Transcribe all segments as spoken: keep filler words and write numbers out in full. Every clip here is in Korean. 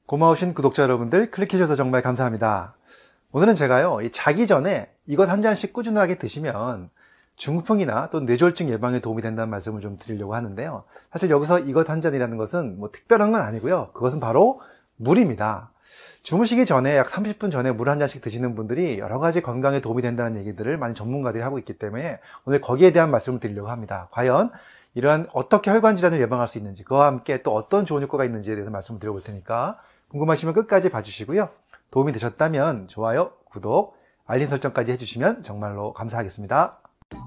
고마우신 구독자 여러분들 클릭해주셔서 정말 감사합니다. 오늘은 제가요, 이 자기 전에 이것 한 잔씩 꾸준하게 드시면 중풍이나 또 뇌졸중 예방에 도움이 된다는 말씀을 좀 드리려고 하는데요. 사실 여기서 이것 한 잔이라는 것은 뭐 특별한 건 아니고요. 그것은 바로 물입니다. 주무시기 전에 약 삼십 분 전에 물 한 잔씩 드시는 분들이 여러 가지 건강에 도움이 된다는 얘기들을 많이 전문가들이 하고 있기 때문에 오늘 거기에 대한 말씀을 드리려고 합니다. 과연 이러한 어떻게 혈관 질환을 예방할 수 있는지, 그와 함께 또 어떤 좋은 효과가 있는지에 대해서 말씀을 드려볼 테니까 궁금하시면 끝까지 봐주시고요. 도움이 되셨다면 좋아요, 구독, 알림 설정까지 해주시면 정말로 감사하겠습니다.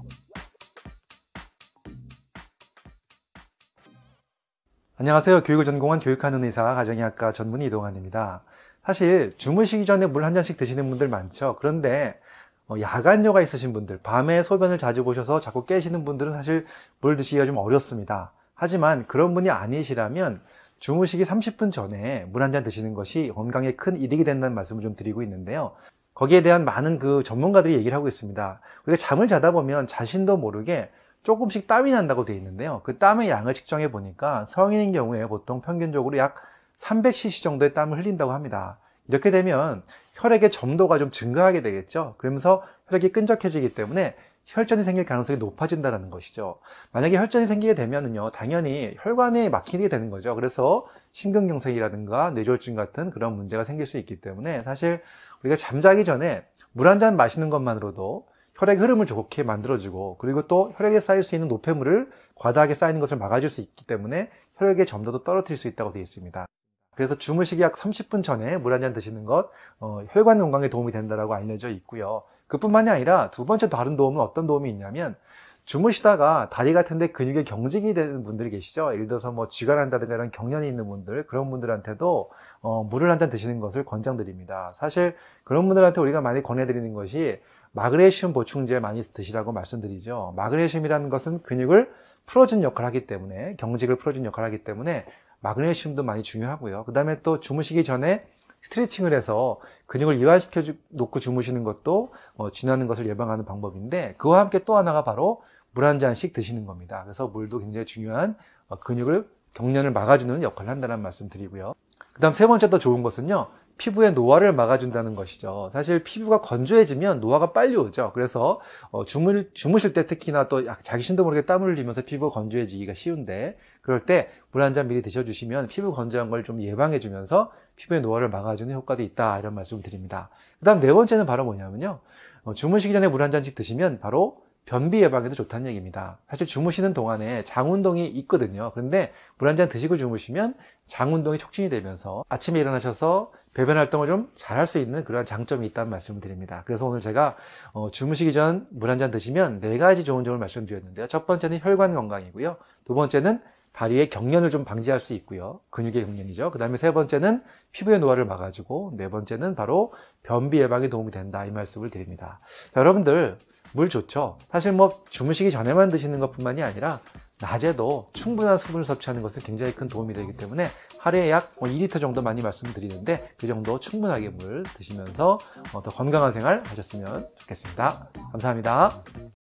안녕하세요. 교육을 전공한 교육하는 의사, 가정의학과 전문의 이동환입니다. 사실 주무시기 전에 물 한 잔씩 드시는 분들 많죠. 그런데 야간뇨가 있으신 분들, 밤에 소변을 자주 보셔서 자꾸 깨시는 분들은 사실 물 드시기가 좀 어렵습니다. 하지만 그런 분이 아니시라면 주무시기 삼십 분 전에 물 한 잔 드시는 것이 건강에 큰 이득이 된다는 말씀을 좀 드리고 있는데요. 거기에 대한 많은 그 전문가들이 얘기를 하고 있습니다. 우리가 잠을 자다 보면 자신도 모르게 조금씩 땀이 난다고 되어 있는데요. 그 땀의 양을 측정해 보니까 성인인 경우에 보통 평균적으로 약 삼백 씨씨 정도의 땀을 흘린다고 합니다. 이렇게 되면 혈액의 점도가 좀 증가하게 되겠죠. 그러면서 혈액이 끈적해지기 때문에 혈전이 생길 가능성이 높아진다는 것이죠. 만약에 혈전이 생기게 되면은요, 당연히 혈관에 막히게 되는 거죠. 그래서 심근경색이라든가 뇌졸중 같은 그런 문제가 생길 수 있기 때문에 사실 우리가 잠자기 전에 물 한 잔 마시는 것만으로도 혈액 흐름을 좋게 만들어주고, 그리고 또 혈액에 쌓일 수 있는 노폐물을 과다하게 쌓이는 것을 막아줄 수 있기 때문에 혈액의 점도도 떨어뜨릴 수 있다고 되어 있습니다. 그래서 주무시기 약 삼십 분 전에 물 한 잔 드시는 것, 어, 혈관 건강에 도움이 된다고 알려져 있고요. 그뿐만이 아니라 두 번째 다른 도움은 어떤 도움이 있냐면, 주무시다가 다리 같은데 근육에 경직이 되는 분들이 계시죠. 예를 들어서 뭐 쥐가 난다든가 이런 경련이 있는 분들, 그런 분들한테도 어, 물을 한 잔 드시는 것을 권장드립니다. 사실 그런 분들한테 우리가 많이 권해드리는 것이 마그네슘 보충제 많이 드시라고 말씀드리죠. 마그네슘이라는 것은 근육을 풀어주는 역할을 하기 때문에, 경직을 풀어주는 역할을 하기 때문에 마그네슘도 많이 중요하고요. 그 다음에 또 주무시기 전에 스트레칭을 해서 근육을 이완시켜 놓고 주무시는 것도 어, 쥐나는 것을 예방하는 방법인데, 그와 함께 또 하나가 바로 물 한 잔씩 드시는 겁니다. 그래서 물도 굉장히 중요한 어, 근육을 경련을 막아주는 역할을 한다는 말씀 드리고요. 그 다음 세 번째 더 좋은 것은요, 피부의 노화를 막아준다는 것이죠. 사실 피부가 건조해지면 노화가 빨리 오죠. 그래서 어, 주무, 주무실 때 특히나 또 자기 신도 모르게 땀을 흘리면서 피부가 건조해지기가 쉬운데, 그럴 때 물 한 잔 미리 드셔주시면 피부 건조한 걸 좀 예방해주면서 피부의 노화를 막아주는 효과도 있다, 이런 말씀을 드립니다. 그 다음 네 번째는 바로 뭐냐면요, 어, 주무시기 전에 물 한 잔씩 드시면 바로 변비 예방에도 좋다는 얘기입니다. 사실 주무시는 동안에 장 운동이 있거든요. 그런데 물 한 잔 드시고 주무시면 장 운동이 촉진이 되면서 아침에 일어나셔서 배변 활동을 좀 잘할 수 있는 그런 장점이 있다는 말씀을 드립니다. 그래서 오늘 제가 어, 주무시기 전 물 한 잔 드시면 네 가지 좋은 점을 말씀드렸는데요. 첫 번째는 혈관 건강이고요. 두 번째는 다리의 경련을 좀 방지할 수 있고요. 근육의 경련이죠. 그 다음에 세 번째는 피부의 노화를 막아주고, 네 번째는 바로 변비 예방에 도움이 된다, 이 말씀을 드립니다. 자, 여러분들 물 좋죠. 사실 뭐 주무시기 전에만 드시는 것뿐만이 아니라 낮에도 충분한 수분을 섭취하는 것은 굉장히 큰 도움이 되기 때문에 하루에 약 이 리터 정도 많이 말씀드리는데, 그 정도 충분하게 물 드시면서 더 건강한 생활 하셨으면 좋겠습니다. 감사합니다.